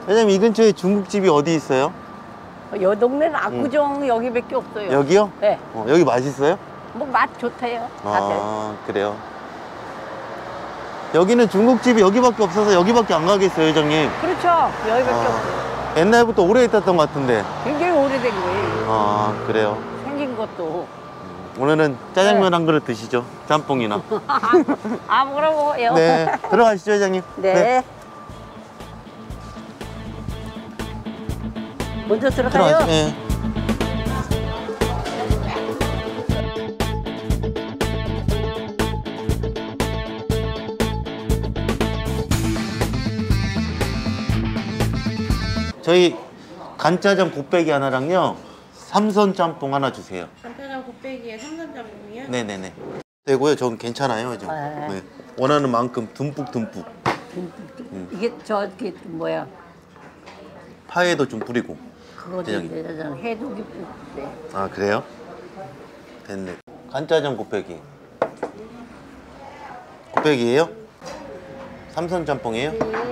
회장님, 이 근처에 중국집이 어디 있어요? 여 동네는 압구정 여기밖에 없어요. 여기요? 네. 여기 맛있어요? 뭐 맛 좋대요. 다들. 아, 그래요? 여기는 중국집이 여기밖에 없어서 여기밖에 안 가겠어요, 회장님. 그렇죠. 여기밖에 없어요. 옛날부터 오래 있었던 것 같은데. 굉장히 오래된 거예요. 아, 그래요? 생긴 것도. 오늘은 짜장면 한 그릇 드시죠. 짬뽕이나. 아무거나 먹어요. 네, 들어가시죠, 회장님. 네. 먼저 들어가요. 들어가시죠. 네. 저희 간짜장 곱빼기 하나랑요, 삼선 짬뽕 하나 주세요. 간짜장 곱빼기에 삼선짬뽕이요? 네네네. 되고요. 전 괜찮아요. 지금. 네. 네. 원하는 만큼 듬뿍. 이게 저기 뭐야? 파에도 좀 뿌리고. 그거도 대장님. 저는 해독이 뿌리대. 아, 그래요? 됐네. 간짜장 곱빼기. 곱빼기예요? 삼선 짬뽕이에요?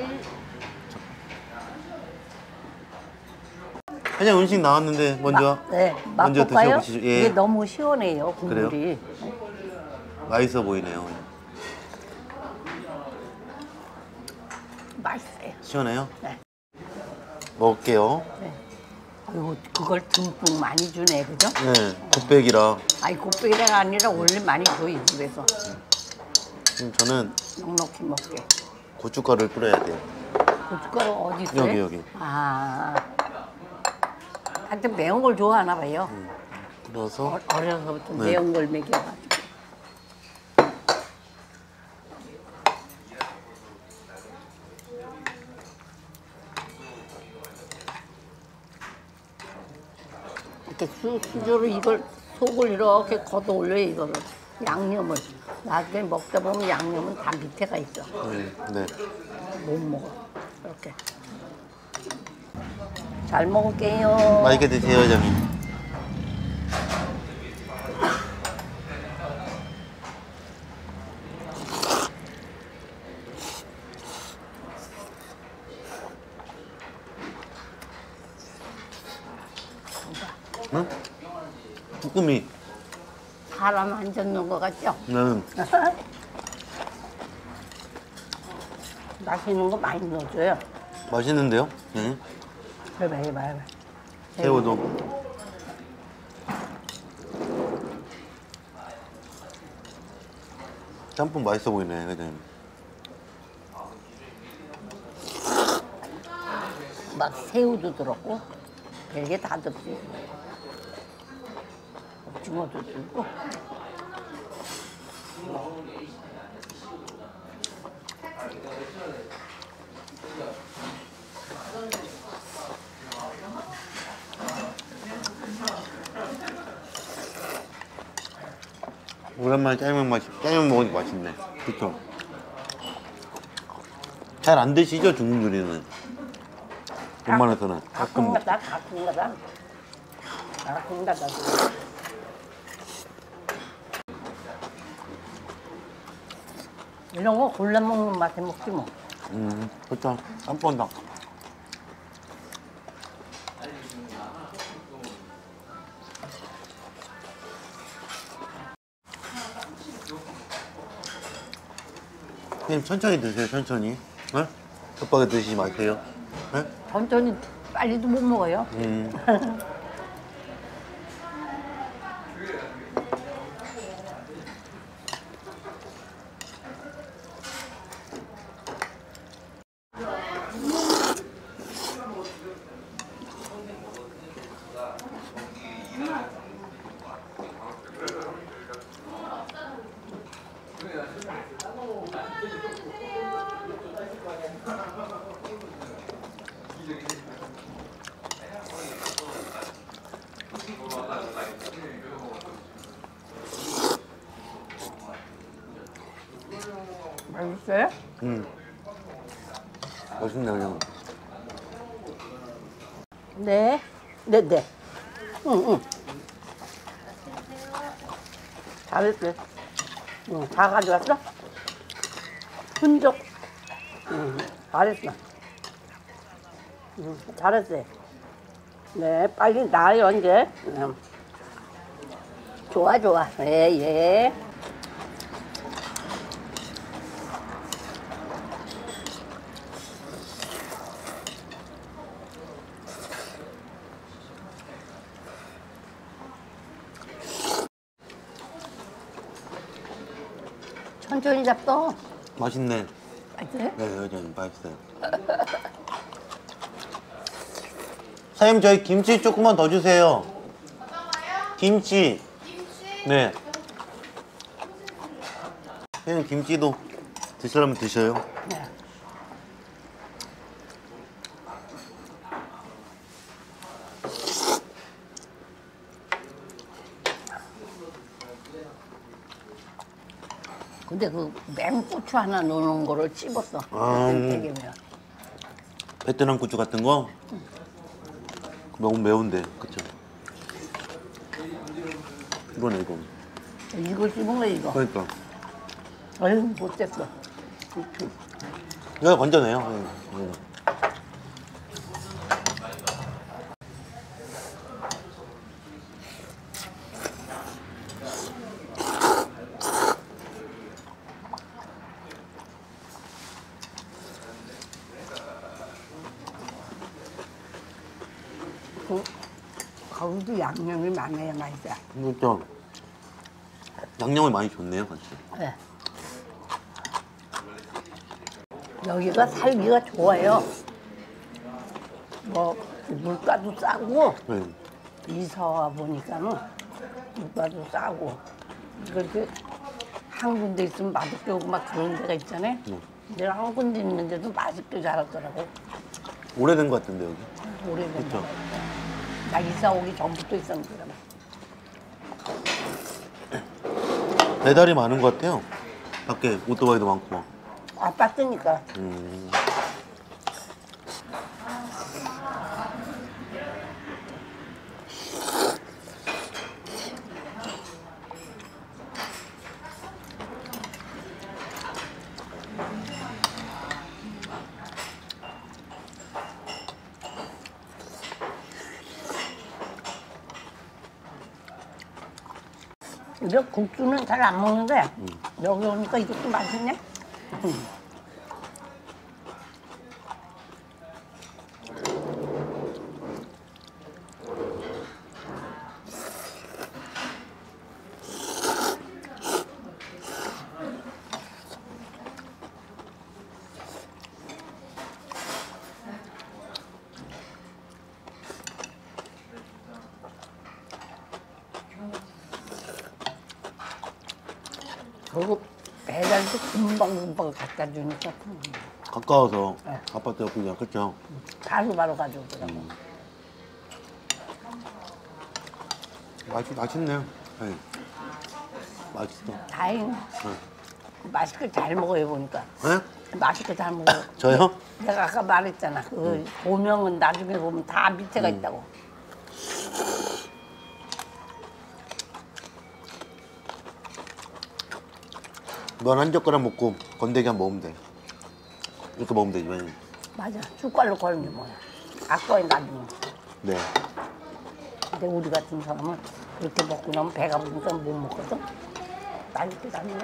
그냥 음식 나왔는데 먼저 네. 먼저 맛볼까요? 드셔보시죠. 예. 이게 너무 시원해요, 국물이. 맛있어 보이네요. 맛있어요. 시원해요? 네. 먹을게요. 네. 아이고, 그걸 듬뿍 많이 주네, 그죠? 네, 곱빼기라. 아이, 곱빼기가 아니라 원래 많이 줘, 이 집에서. 지금 저는 넉넉히 먹게. 고춧가루를 뿌려야 돼요. 고춧가루 어디 있어요? 여기. 아. 하여튼 매운 걸 좋아하나 봐요. 뿌려서. 어려서부터 네. 매운 걸 먹여가지고. 이렇게 수저로 이걸 속을 이렇게 걷어 올려요, 이거를. 양념을. 나중에 먹다 보면 양념은 다 밑에가 있어. 네. 못 먹어. 이렇게. 잘 먹을게요. 맛있게 드세요, 회장님. 응? 쭈꾸미. 사람 안 젓는 것 같죠? 네. 맛있는 거 많이 넣어줘요. 맛있는데요? 네. 해봐. 새우도. 짬뽕 맛있어 보이네, 회장님. 막 새우도 들었고, 별게 다 들었어요. 오징어도 들고. 오랜만에 짜장면 먹으니까 맛있네. 그쵸? 잘 안 드시죠, 중국 요리는? 웬만해서는. 가끔가다. 이런 거 골라 먹는 맛에 먹지 뭐. 그쵸. 짬뽕당. 선생님, 천천히 드세요, 천천히. 네? 급하게 드시지 마세요. 네? 천천히 빨리도 못 먹어요. 맛있어요? 맛있네, 그냥. 네. 응. 잘했어. 응, 다 가져왔어? 흔적. 응, 잘했어. 잘했어요. 네, 빨리 나아요, 이제. 좋아, 좋아. 예, 예. 천천히 잡숴. 맛있네. 맛있어요? 네, 여전히 맛있어요. 사장님, 저희 김치 조금만 더 주세요. 김치. 네. 사장님, 김치도 드시려면 드셔요. 네. 근데 그 맹고추 하나 넣는 거를 씹었어. 되게 매워. 베트남 고추 같은 거? 너무 매운데, 그쵸? 이거네, 이거. 이거 씹은 거 이거. 그러니까. 아유 못됐어. 이거 건져내요. 거기도 양념이 많아야 맛있어. 그러니까 양념을 많이 줬네요, 같이. 네. 여기가 살기가 좋아요. 뭐 물가도 싸고 네. 이사 와 보니까는 물가도 싸고 그렇게 한 군데 있으면 맛없게 오고 막 그런 데가 있잖아요. 내가 한 군데 있는데도 맛있게 자랐더라고. 오래된 것 같은데, 여기. 오래된 그쵸? 거. 나 이사 오기 전부터 있었는데. 배달이 많은 것 같아요. 밖에 오토바이도 많고. 아팠으니까. 이제 국수는 잘 안 먹는데 여기 오니까 이것도 맛있네. 그리고 배달도 금방금방 갖다 주니까 가까워서 네. 아파트가 그냥, 그쵸? 바로바로 가져오더라고. 맛있네요. 네. 맛있어. 다행히 맛있게 잘 먹어요 보니까. 네? 맛있게 잘 먹어요. 저요? 내가 아까 말했잖아. 그 고명은 나중에 보면 다 밑에가 있다고. 면 한 젓가락 먹고 건더기 한 먹으면 돼. 이렇게 먹으면 되지, 왜냐면. 맞아. 숟갈로 걸면 뭐야. 아까에 나중에. 네. 근데 우리 같은 사람은 그렇게 먹고 나면 배가 부르니까 못 먹거든. 맛있게 다니네.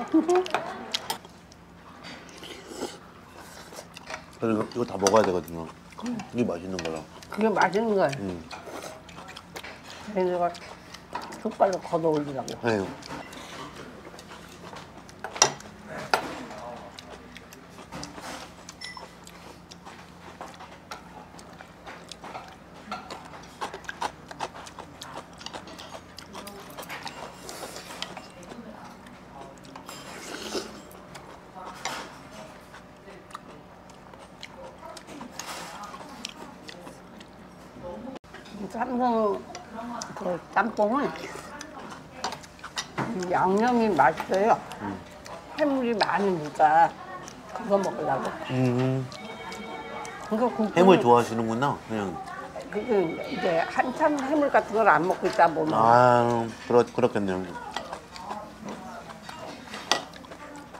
그리고 이거 다 먹어야 되거든요. 이게 맛있는 거라. 그게 맛있는 거야. 그래서 내가 숟갈로 걷어 올리라고. 네. 삼성 그 짬뽕은 양념이 맛있어요. 해물이 많으니까 그거 먹으려고. 그러니까 국수는 해물 좋아하시는구나. 그냥. 그게 이제 한참 해물 같은 걸 안 먹고 있다 보면 아, 그렇겠네요.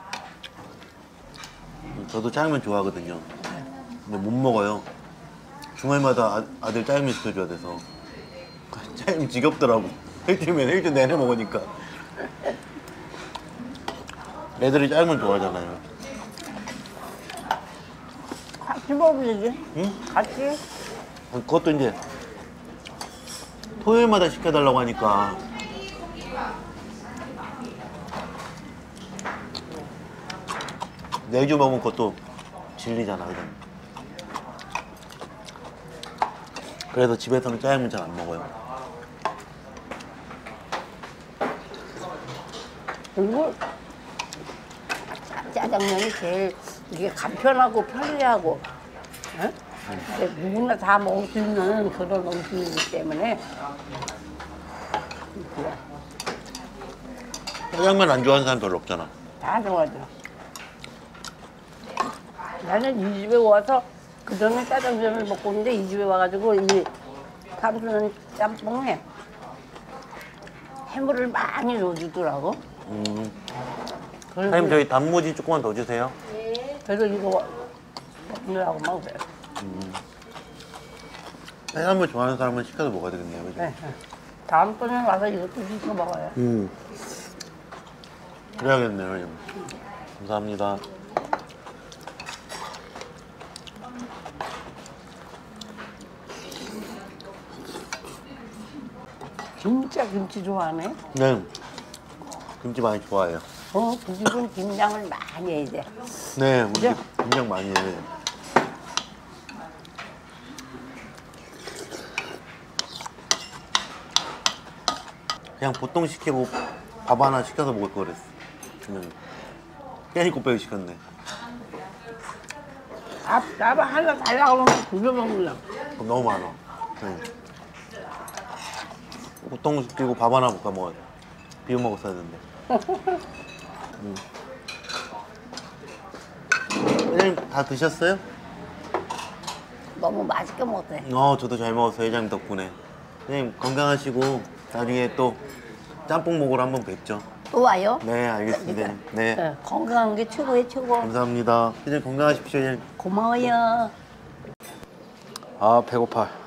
저도 짜장면 좋아하거든요. 근데 못 먹어요. 주말마다 아들 짜장면 시켜줘야 돼서 짜장면 지겹더라고. 일주일면 일주일 내내 먹으니까. 애들이 짜장면 좋아하잖아요. 같이 먹으면 되지. 응? 같이. 그것도 이제 토요일마다 시켜달라고 하니까 매주 먹은 것도 질리잖아. 그죠? 그래서 집에서는 짜장면 잘 안 먹어요. 그리고 짜장면이 제일 이게 간편하고 편리하고, 응? 근데 누구나 다 먹을 수 있는 그런 음식이기 때문에 좋아. 짜장면 안 좋아하는 사람 별로 없잖아. 다 좋아하죠. 나는 이 집에 와서 그전에 짜장면을 먹고 있는데 이 집에 와가지고 이 삼순 짬뽕에 해물을 많이 넣어주더라고. 그래서 사장님 저희 단무지 조금만 더 주세요. 그래서 이거 먹느라고 막 그래. 해산물 좋아하는 사람은 시켜서 먹어야 되겠네요. 그죠? 네. 다음번에 와서 이것도 시켜 먹어요. 그래야겠네요. 형님. 감사합니다. 진짜 김치 좋아하네. 네. 김치 많이 좋아해요. 그 집은 김장을 많이 해야 돼. 네, 우리 그죠? 집 김장 많이 해요. 그냥 보통 시키고 밥 하나 시켜서 먹을 거 그랬어. 그냥 깨니 곱빼기 시켰네. 밥 하나 달라고 하면 그거 먹으려. 너무 많아. 네. 보통 시키고 밥 하나 볶아 먹어야 돼. 비벼 먹었어야 되는데. 회장님 다 드셨어요? 너무 맛있게 먹었대. 저도 잘 먹었어요. 회장님 덕분에. 회장님 건강하시고 나중에 또 짬뽕 먹으러 한번 뵙죠. 또 와요? 네, 알겠습니다. 네. 네, 건강한 게 최고의 최고. 감사합니다. 회장님 건강하십시오. 회장님. 고마워요. 아, 배고파.